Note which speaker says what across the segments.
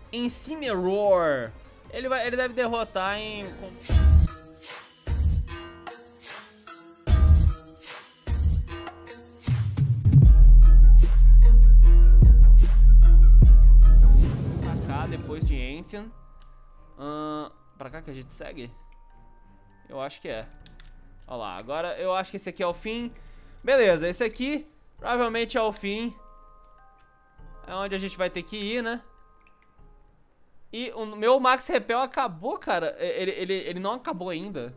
Speaker 1: Incineroar. Ele deve derrotar em... Pra cá, depois de Amphion. Pra cá que a gente segue? Eu acho que é. Olha lá, agora eu acho que esse aqui é o fim. Beleza, esse aqui provavelmente é o fim. É onde a gente vai ter que ir, né? E o meu Max Repel acabou, cara. Ele não acabou ainda.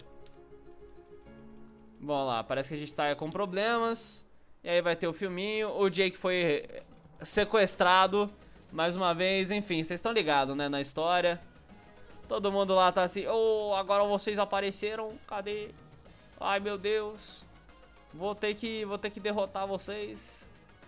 Speaker 1: Bom, lá, parece que a gente tá com problemas. E aí vai ter o filminho. O Jake foi sequestrado mais uma vez. Enfim, vocês estão ligados, né, na história. Todo mundo lá tá assim: oh, agora vocês apareceram. Cadê? Ai, meu Deus. Vou ter que derrotar vocês.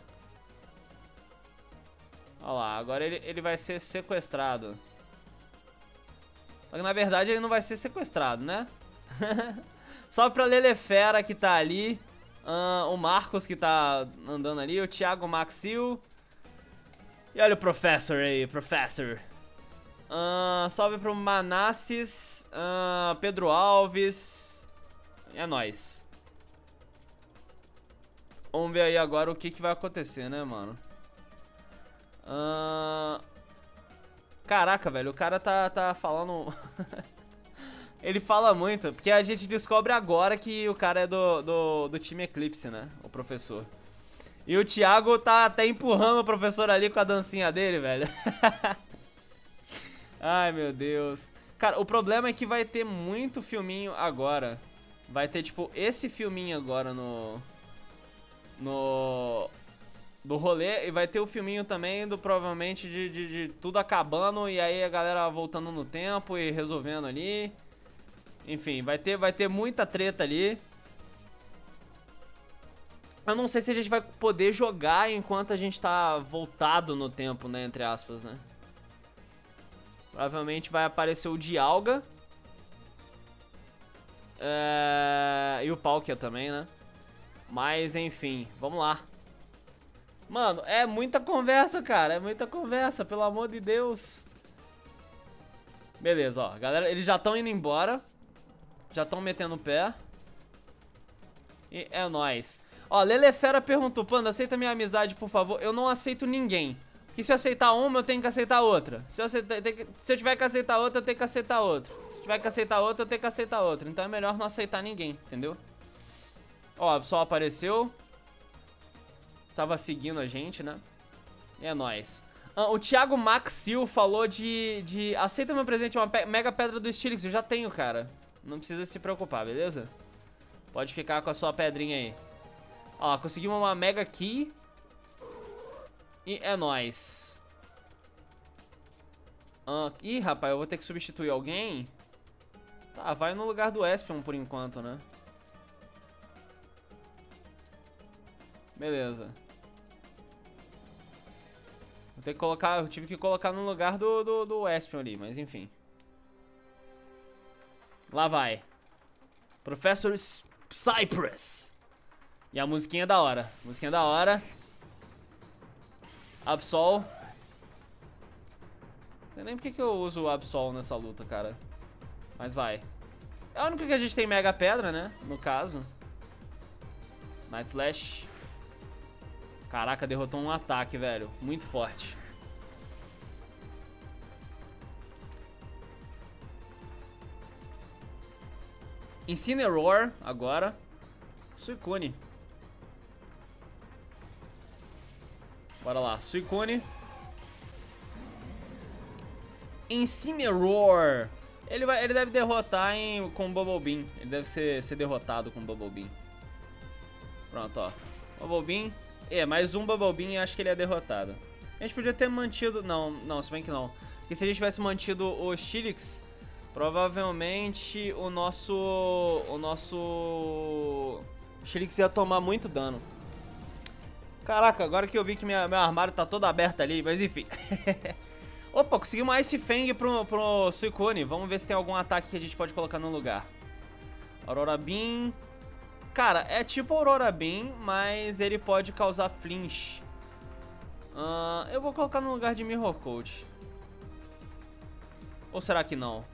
Speaker 1: Olha lá, agora ele vai ser sequestrado. Só que na verdade ele não vai ser sequestrado, né? Só pra Lelefera que tá ali. O Marcos que tá andando ali. O Thiago Maxil. E olha o Professor aí, Professor. Salve pro Manasses. Pedro Alves. E é nóis. Vamos ver aí agora o que vai acontecer, né, mano? Caraca, velho, o cara tá falando... Ele fala muito, porque a gente descobre agora que o cara é do time Eclipse, né? O professor. E o Thiago tá até empurrando o professor ali com a dancinha dele, velho. Ai, meu Deus. Cara, o problema é que vai ter muito filminho agora. Vai ter, tipo, esse filminho agora do rolê. E vai ter o filminho também provavelmente de tudo acabando. E aí a galera voltando no tempo e resolvendo ali. Enfim, vai ter muita treta ali. Eu não sei se a gente vai poder jogar enquanto a gente tá voltado no tempo, né, entre aspas, né. Provavelmente vai aparecer o Dialga. E o Palkia também, né. Mas, enfim, vamos lá. Mano, é muita conversa, cara. É muita conversa, pelo amor de Deus. Beleza, ó. Galera, eles já estão indo embora. Já estão metendo o pé. E é nóis. Ó, Lelefera perguntou: Panda, aceita minha amizade, por favor? Eu não aceito ninguém. Porque se eu aceitar uma, eu tenho que aceitar outra. Se eu tiver que aceitar outra, eu tenho que aceitar outra. Se tiver que aceitar outra, eu tenho que aceitar outra. Então é melhor não aceitar ninguém, entendeu? Ó, o pessoal apareceu. Tava seguindo a gente, né? E é nóis. O Thiago Maxil falou de aceita meu presente, uma mega pedra do Steelix. Eu já tenho, cara. Não precisa se preocupar, beleza? Pode ficar com a sua pedrinha aí. Ó, conseguimos uma mega key. E é nóis. Ih, rapaz, eu vou ter que substituir alguém. Tá, vai no lugar do Espion por enquanto, né? Beleza. Vou ter que colocar, eu tive que colocar no lugar do Espion ali, mas enfim. Lá vai. Professor Cypress. E a musiquinha é da hora. Musiquinha da hora. Absol. Não sei nem porque que eu uso o Absol nessa luta, cara. Mas vai. É o único que a gente tem Mega Pedra, né? No caso. Night Slash. Caraca, derrotou um ataque, velho. Muito forte. Incineroar agora. Suicune. Bora lá, Suicune. Incineroar. Ele deve derrotar com o Bubble Beam. Ele deve ser derrotado com o Bubble Beam. Pronto, ó. Bubble Beam. Mais um Bubble Beam e acho que ele é derrotado. A gente podia ter mantido... Não, se bem que não. Porque se a gente tivesse mantido o Steelix, provavelmente o nosso Steelix ia tomar muito dano. Caraca, agora que eu vi que meu armário tá todo aberto ali, mas enfim. Opa, consegui uma Ice Fang pro Suicune. Vamos ver se tem algum ataque que a gente pode colocar no lugar. Aurora Beam. Cara, é tipo Aurora Beam, mas ele pode causar flinch. Eu vou colocar no lugar de Mirror Coat. Ou será que não?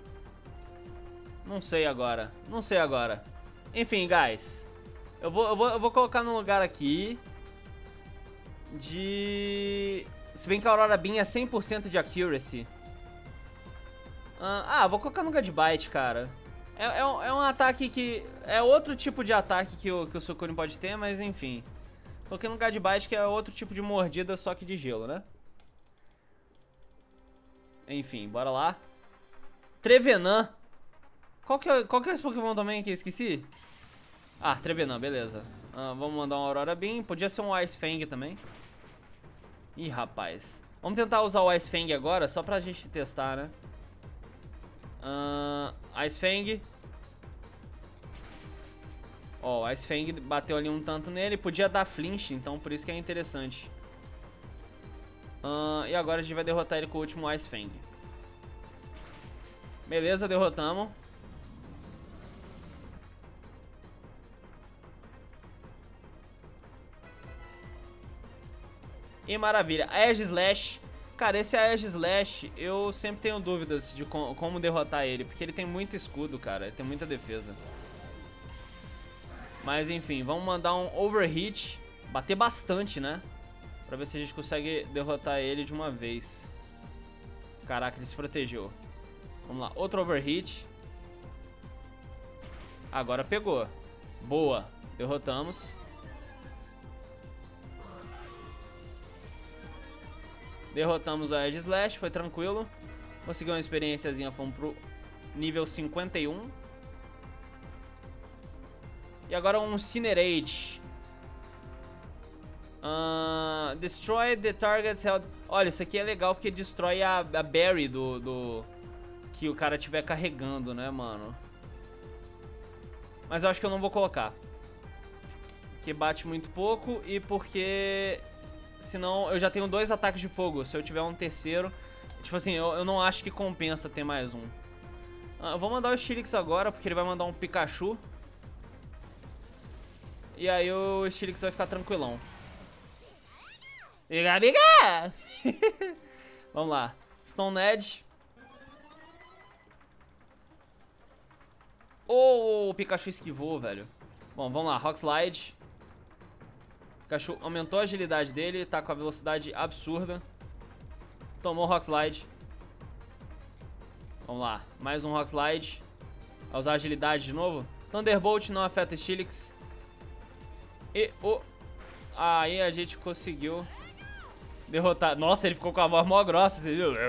Speaker 1: Não sei agora. Não sei agora. Enfim, guys. Eu vou colocar num lugar aqui de... Se bem que a Aurora Beam é 100% de accuracy. Vou colocar no Godbite, cara. É um ataque que... É outro tipo de ataque que o Suicune pode ter, mas enfim. Coloquei no Godbite, que é outro tipo de mordida, só que de gelo, né? Enfim, bora lá. Trevenant. Qual que é esse Pokémon também que eu esqueci? Trevenant, beleza. Vamos mandar um Aurora Beam. Podia ser um Ice Fang também. Ih, rapaz. Vamos tentar usar o Ice Fang agora, só pra gente testar, né? Ice Fang. Ó, o Ice Fang bateu ali um tanto nele. Podia dar flinch, então por isso que é interessante. E agora a gente vai derrotar ele com o último Ice Fang. Beleza, derrotamos. E maravilha. Aegislash. Cara, esse Aegislash, eu sempre tenho dúvidas de como derrotar ele. Porque ele tem muito escudo, cara. Ele tem muita defesa. Mas enfim, vamos mandar um Overheat. Bater bastante, né? Pra ver se a gente consegue derrotar ele de uma vez. Caraca, ele se protegeu. Vamos lá, outro Overheat. Agora pegou. Boa, derrotamos. Derrotamos o Aegislash, foi tranquilo. Conseguiu uma experiênciazinha, fomos pro nível 51. E agora um Incinerate. Destroy the target's health. Olha, isso aqui é legal porque destrói a berry que o cara estiver carregando, né, mano? Mas eu acho que eu não vou colocar. Porque bate muito pouco e porque... Senão eu já tenho 2 ataques de fogo. Se eu tiver um terceiro... Tipo assim, eu não acho que compensa ter mais um. Eu vou mandar o Steelix agora, porque ele vai mandar um Pikachu. E aí o Steelix vai ficar tranquilão. Biga, biga! Vamos lá. Stone Edge. O Pikachu esquivou, velho. Bom, vamos lá. Rock Slide. Pikachu aumentou a agilidade dele. Tá com a velocidade absurda. Tomou o Rock Slide. Vamos lá. Mais um Rock Slide. Vai usar agilidade de novo. Thunderbolt não afeta o Steelix. E o... Aí a gente conseguiu derrotar. Nossa, ele ficou com a voz mó grossa, você viu?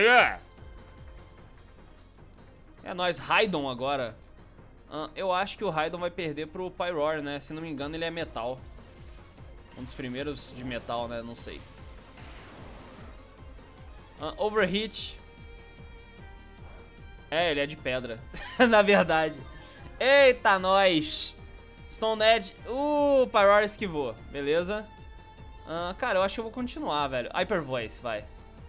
Speaker 1: É nóis, Raidon agora. Eu acho que o Raidon vai perder pro Pyroar, né? Se não me engano, ele é metal. Um dos primeiros de metal, né? Não sei. Overheat. É, ele é de pedra. Na verdade. Eita, nós! Stone Edge. Pyroar esquivou. Beleza. Cara, eu acho que eu vou continuar, velho. Hyper Voice, vai.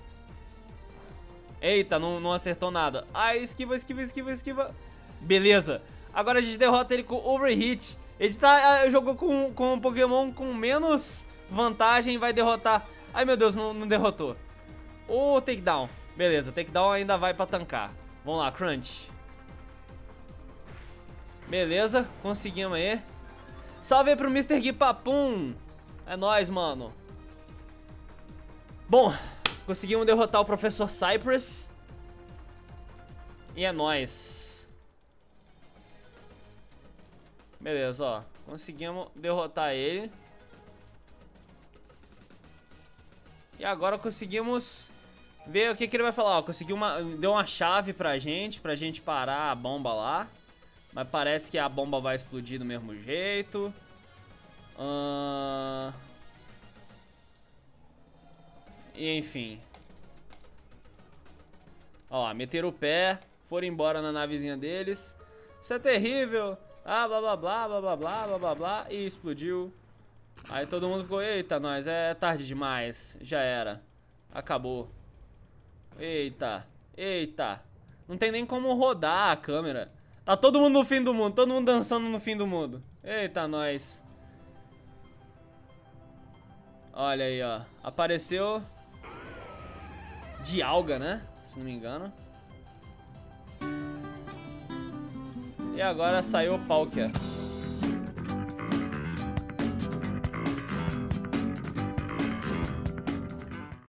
Speaker 1: Eita, não acertou nada. Esquiva, esquiva, esquiva, esquiva. Beleza. Agora a gente derrota ele com Overheat. Ele jogou com um Pokémon com menos vantagem. Vai derrotar. Ai, meu Deus, não derrotou. Takedown. Beleza, Takedown ainda vai pra tancar. Vamos lá, Crunch. Beleza, conseguimos aí. Salve aí pro Mr. Gui Papum. É nóis, mano. Bom, conseguimos derrotar o Professor Cypress. E é nóis. Beleza, ó. Conseguimos derrotar ele. E agora conseguimos ver o que ele vai falar. Ó, deu uma chave pra gente parar a bomba lá. Mas parece que a bomba vai explodir do mesmo jeito. E enfim. Ó, meteram o pé. Foram embora na navezinha deles. Isso é terrível. Blá blá blá blá blá blá blá blá blá. E explodiu. Aí todo mundo ficou, eita, nós, é tarde demais. Já era. Acabou. Eita. Eita. Não tem nem como rodar a câmera. Tá todo mundo no fim do mundo. Todo mundo dançando no fim do mundo. Eita, nós. Olha aí, ó. Apareceu Dialga, né? Se não me engano. E agora saiu o Pauker.